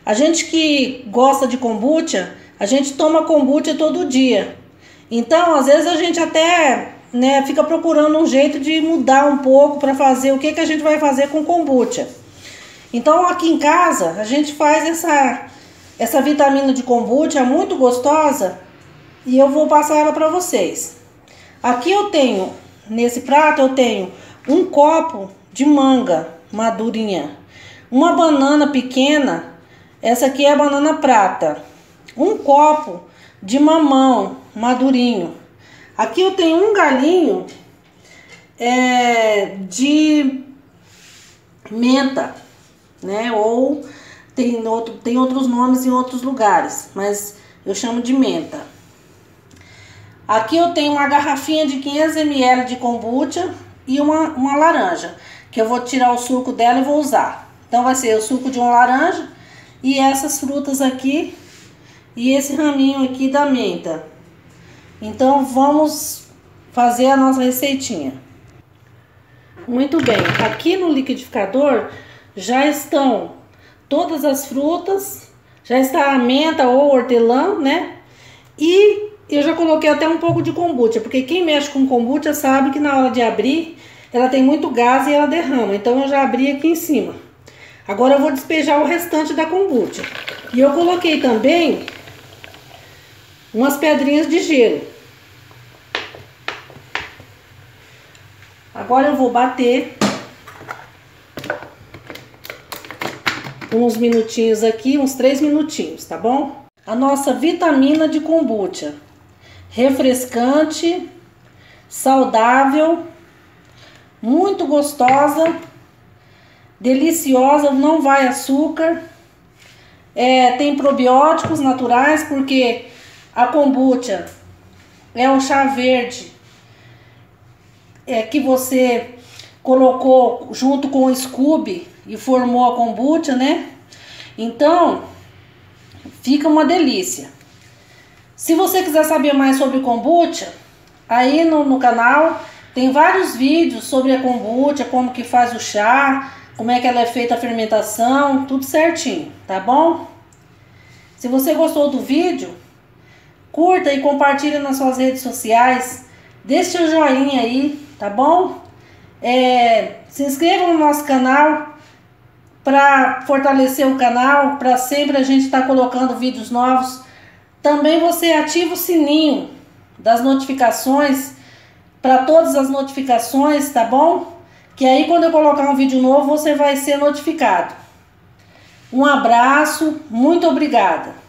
A gente que gosta de kombucha, a gente toma kombucha todo dia. Então, às vezes a gente até, né, fica procurando um jeito de mudar um pouco para fazer o que a gente vai fazer com kombucha. Então, aqui em casa, a gente faz essa vitamina de kombucha muito gostosa e eu vou passar ela para vocês. Aqui eu tenho, nesse prato, eu tenho um copo de manga madurinha, uma banana pequena, essa aqui é a banana prata, um copo de mamão madurinho. Aqui eu tenho um galinho de menta, né? Ou tem outros nomes em outros lugares, mas eu chamo de menta. Aqui eu tenho uma garrafinha de 500 ml de kombucha e uma laranja, que eu vou tirar o suco dela e vou usar. Então vai ser o suco de uma laranja e essas frutas aqui e esse raminho aqui da menta. Então vamos fazer a nossa receitinha. Muito bem, aqui no liquidificador já estão todas as frutas, já está a menta ou hortelã, né? E eu já coloquei até um pouco de kombucha, porque quem mexe com kombucha sabe que na hora de abrir, ela tem muito gás e ela derrama. Então eu já abri aqui em cima. Agora eu vou despejar o restante da kombucha. E eu coloquei também umas pedrinhas de gelo. Agora eu vou bater uns minutinhos aqui, uns 3 minutinhos, tá bom? A nossa vitamina de kombucha. Refrescante, saudável, muito gostosa, deliciosa, não vai açúcar. Tem probióticos naturais, porque a kombucha é um chá verde que você colocou junto com o Scooby e formou a kombucha, né? Então, fica uma delícia. Se você quiser saber mais sobre kombucha, aí no canal tem vários vídeos sobre a kombucha, como que faz o chá, como é que ela é feita a fermentação, tudo certinho, tá bom? Se você gostou do vídeo, curta e compartilhe nas suas redes sociais, deixe seu joinha aí, tá bom? Se inscreva no nosso canal para fortalecer o canal, para sempre a gente estar colocando vídeos novos. Também você ativa o sininho das notificações, para todas as notificações, tá bom? Que aí quando eu colocar um vídeo novo, você vai ser notificado. Um abraço, muito obrigada!